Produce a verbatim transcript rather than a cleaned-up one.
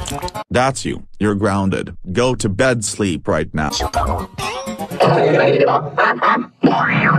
That's you. You're grounded. Go to bed, sleep right now.